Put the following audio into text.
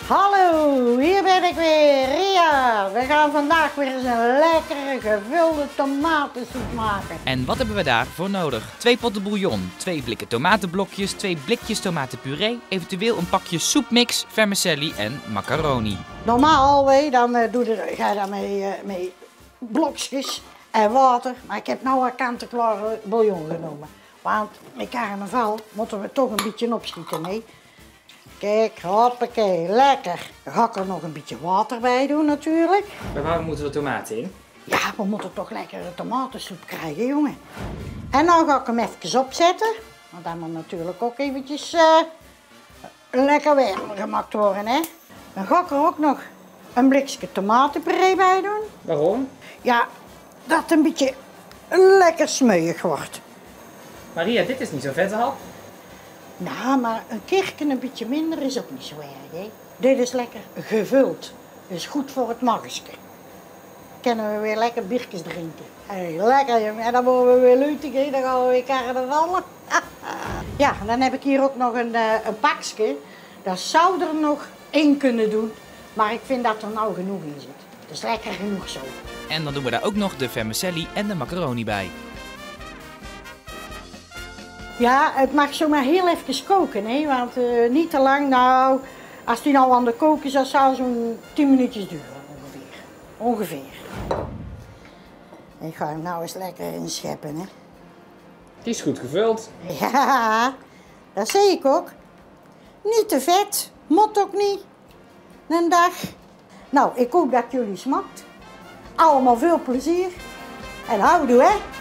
Hallo, hier ben ik weer, Ria. We gaan vandaag weer eens een lekkere gevulde tomatensoep maken. En wat hebben we daarvoor nodig? 2 potten bouillon, 2 blikken tomatenblokjes, 2 blikjes tomatenpuree, eventueel een pakje soepmix, vermicelli en macaroni. Normaal dan ga je daarmee mee blokjes en water. Maar ik heb nou een kant-en-klare bouillon genomen. Want met carnaval moeten we toch een beetje opschieten, hè? Kijk, hoppakee, lekker. Dan ga ik er nog een beetje water bij doen natuurlijk. Maar waarom moeten we tomaten in? Ja, we moeten toch lekkere tomatensoep krijgen, jongen. En dan ga ik hem even opzetten. Want dat moet natuurlijk ook eventjes lekker warm gemaakt worden, hè. Dan ga ik er ook nog een blikje tomatenpuree bij doen. Waarom? Ja, dat het een beetje lekker smeuig wordt. Maria, dit is niet zo vet al. Nou, maar een keertje een beetje minder is ook niet zo erg, hè. Dit is lekker gevuld. Dus goed voor het magsje. Kunnen we weer lekker biertjes drinken. Hey, lekker, jongen. En dan worden we weer luchtig, hè. Dan gaan we weer carnavallen. Ja, dan heb ik hier ook nog een pakje. Daar zou er nog in kunnen doen. Maar ik vind dat er nou genoeg in zit. Dus lekker genoeg zo. En dan doen we daar ook nog de vermicelli en de macaroni bij. Ja, het mag zomaar heel even koken, hè? Want niet te lang. Nou, als die nou aan de kook is, dan zou zo'n 10 minuutjes duren ongeveer. Ik ga hem nou eens lekker inscheppen, hè. Die is goed gevuld. Ja, dat zie ik ook. Niet te vet, moet ook niet. Een dag. Nou, ik hoop dat jullie smakt. Allemaal veel plezier. En houdoe, hè.